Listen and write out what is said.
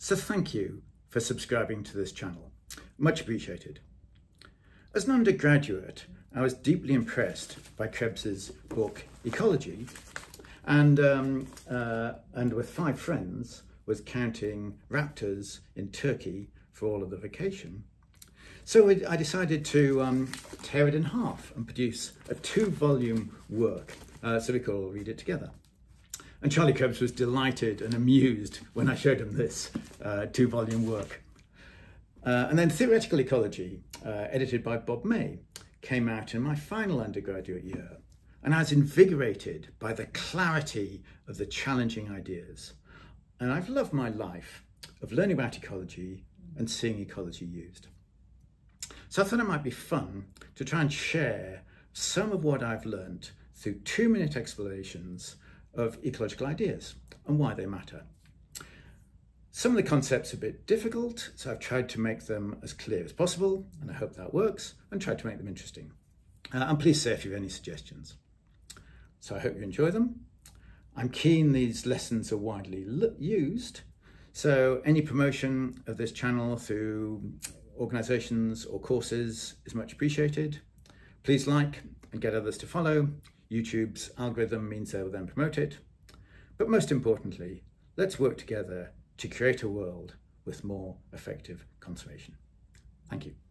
So thank you for subscribing to this channel. Much appreciated. As an undergraduate, I was deeply impressed by Krebs's book Ecology, and with 5 friends was counting raptors in Turkey for all of the vacation. So I decided to tear it in half and produce a 2-volume work, so we could all read it together. And Charlie Krebs was delighted and amused when I showed him this 2-volume work. And then Theoretical Ecology, edited by Bob May, came out in my final undergraduate year. And I was invigorated by the clarity of the challenging ideas. And I've loved my life of learning about ecology and seeing ecology used. So I thought it might be fun to try and share some of what I've learned through 2-minute explanations of ecological ideas and why they matter. Some of the concepts are a bit difficult, so I've tried to make them as clear as possible, and I hope that works, and tried to make them interesting. And please say if you have any suggestions. So I hope you enjoy them. I'm keen these lessons are widely used, so any promotion of this channel through organisations or courses is much appreciated. Please like and get others to follow. YouTube's algorithm means they will then promote it. But most importantly, let's work together to create a world with more effective conservation. Thank you.